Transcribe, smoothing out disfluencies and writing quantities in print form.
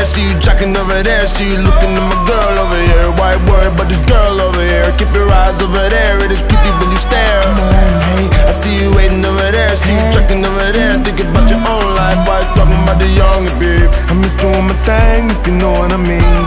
See you jacking over there, see you looking at my girl over here. Why worry about this girl over here? Keep your eyes over there, it is creepy when you stare. Hey, I see you waiting over there, see you checking over there, thinking about your own life. Why talking about the young babe? I'm just doing my thing, if you know what I mean.